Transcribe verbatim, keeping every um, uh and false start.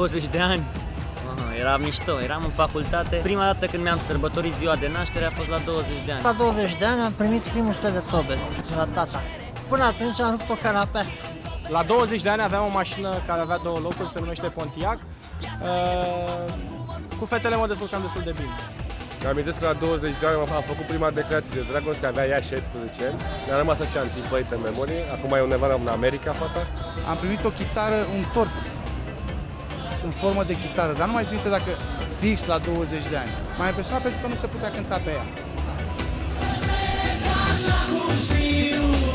douăzeci de ani. Aha, era mișto, eram în facultate. Prima dată când mi-am sărbătorit ziua de naștere a fost la douăzeci de ani. La douăzeci de ani am primit primul set de tobe de la tata. Până atunci am rupt o canapea. La douăzeci de ani aveam o mașină care avea două locuri, se numește Pontiac. Cu fetele mă descurcam destul de bine. Îmi amintesc că la douăzeci de ani am făcut prima declarație de dragoste, avea ea șaisprezece ani. Mi-a rămas așa antipăită în memorie, acum e undeva în America, fata. Am primit o chitară, un tort în formă de chitară, dar nu mai țin minte dacă fix la douăzeci de ani. M-a impresionat pentru că nu se putea cânta pe ea.